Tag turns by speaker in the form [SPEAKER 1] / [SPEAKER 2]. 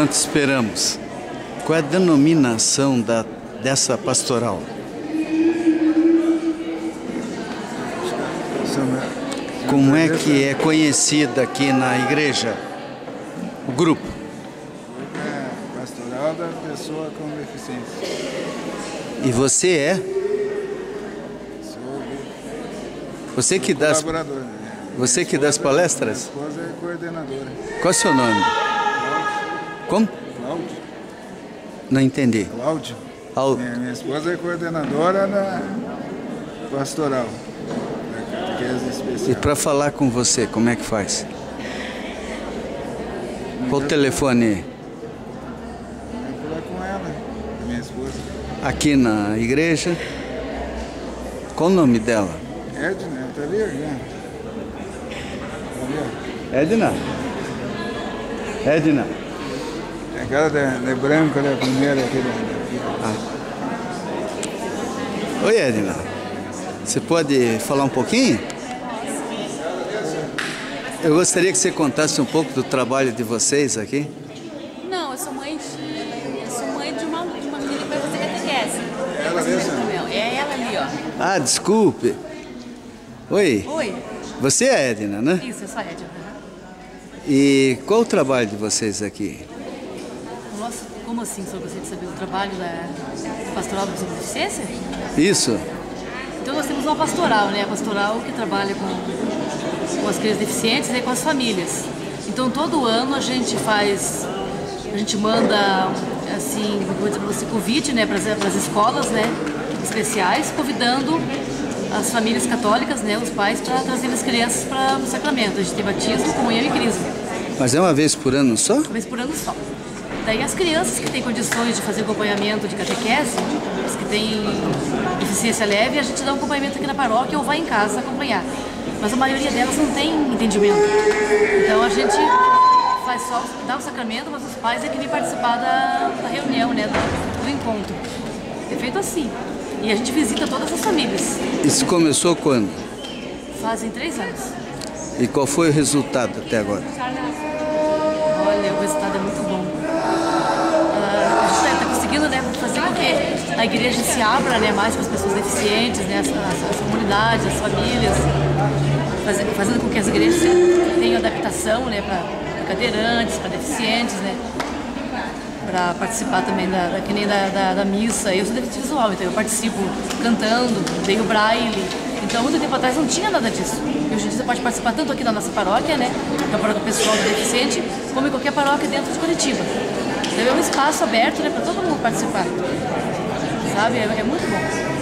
[SPEAKER 1] enquanto esperamos. Qual é a denominação dessa pastoral? Como é que é conhecida aqui na igreja? O grupo?
[SPEAKER 2] É pastoral da pessoa com deficiência.
[SPEAKER 1] E você é?
[SPEAKER 2] Sou
[SPEAKER 1] Você que dá
[SPEAKER 2] colaborador. Né?
[SPEAKER 1] Você que dá as palestras?
[SPEAKER 2] Minha esposa é coordenadora.
[SPEAKER 1] Qual é o seu nome? Como?
[SPEAKER 2] Cláudio.
[SPEAKER 1] Não entendi.
[SPEAKER 2] Cláudio.
[SPEAKER 1] Al...
[SPEAKER 2] Minha esposa é coordenadora da pastoral. Da catequese especial.
[SPEAKER 1] E para falar com você, como é que faz? Qual o telefone?
[SPEAKER 2] Vou falar com ela, minha esposa.
[SPEAKER 1] Aqui na igreja. Qual o nome dela?
[SPEAKER 2] Edna, tá ali, né? Tá ali, ó.
[SPEAKER 1] Edna. Edna.
[SPEAKER 2] É aquela de branco, né? A primeira aqui
[SPEAKER 1] Oi, Edna. Você pode falar um pouquinho? Eu gostaria que você contasse um pouco do trabalho de vocês aqui.
[SPEAKER 3] Não, eu sou mãe de uma menina que vai fazer catequese.
[SPEAKER 2] Ela mesmo?
[SPEAKER 3] É ela ali, ó.
[SPEAKER 1] Ah, desculpe. Oi.
[SPEAKER 3] Oi.
[SPEAKER 1] Você é a Edna, né?
[SPEAKER 3] Isso, eu sou a Edna.
[SPEAKER 1] E qual o trabalho de vocês aqui?
[SPEAKER 3] Nossa, como assim, só gostaria de saber o trabalho da pastoral da pessoa com deficiência?
[SPEAKER 1] Isso.
[SPEAKER 3] Então nós temos uma pastoral, né? A pastoral que trabalha com as crianças deficientes e com as famílias. Então todo ano a gente manda, assim, vou dizer para você, convite, né, para as escolas, né, especiais, convidando as famílias católicas, né, os pais, para trazer as crianças para o sacramento. A gente tem batismo, comunhão e crisma.
[SPEAKER 1] Mas é uma vez por ano só?
[SPEAKER 3] Uma vez por ano só. Daí as crianças que têm condições de fazer acompanhamento de catequese, as que têm deficiência leve, a gente dá um acompanhamento aqui na paróquia ou vai em casa acompanhar. Mas a maioria delas não tem entendimento. Então a gente faz só, dá o sacramento, mas os pais é que vêm participar da reunião, né, do encontro. É feito assim. E a gente visita todas as famílias.
[SPEAKER 1] Isso começou quando?
[SPEAKER 3] Fazem 3 anos.
[SPEAKER 1] E qual foi o resultado até agora?
[SPEAKER 3] Olha, o resultado é muito bom. A gente está conseguindo, né, fazer com que a igreja se abra, né, mais para as pessoas deficientes, né, as comunidades, as famílias, fazendo com que as igrejas tenham adaptação, né, para cadeirantes, para deficientes, né, para participar também que nem da missa. Eu sou deficiente visual, então eu participo cantando, dei o braille. Então, muito tempo atrás não tinha nada disso. E hoje em dia você pode participar tanto aqui na nossa paróquia, né, que é a paróquia pessoal do deficiente, como em qualquer paróquia dentro de Curitiba. Então é um espaço aberto, né, para todo mundo participar. Sabe? É muito bom.